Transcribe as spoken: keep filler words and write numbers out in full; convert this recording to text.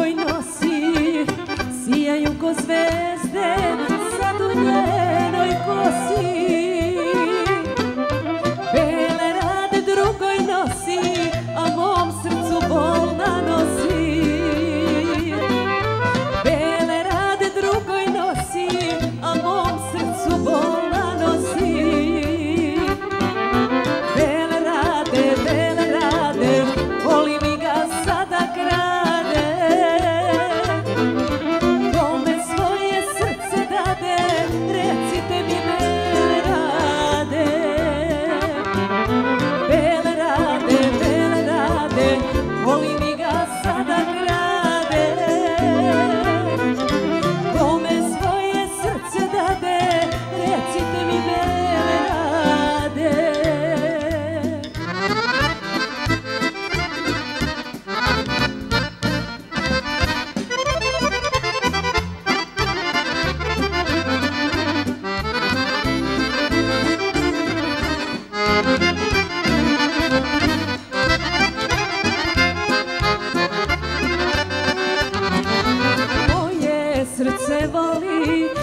drugoj nosi, sijaju ko zvezde zaduljenoj kosi. Bele rade drugoj nosi, a mom srcu bol nanosi. Bele rade drugoj nosi, a mom srcu bol nanosi. Bele rade, bele rade, voli mi ga sada krade. Kome svoje srce dade, recite mi bele rade. Bele rade, bele rade, voli mi ga sada krade. Kome svoje srce dade, recite mi bele rade. Moje srce voli